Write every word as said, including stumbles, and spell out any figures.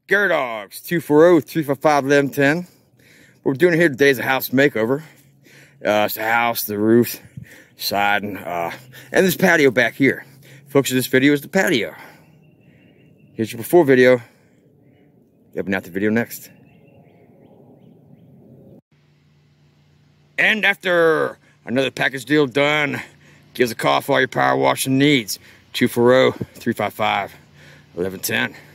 Gary Dogs, two four zero, three five five, eleven ten. What we're doing here today is a house makeover. Uh, it's the house, the roof, siding, uh, and this patio back here. Focus of this video is the patio. Here's your before video. Open out the video next. And after another package deal done, give us a call for all your power washing needs. two four zero, three five five, eleven ten.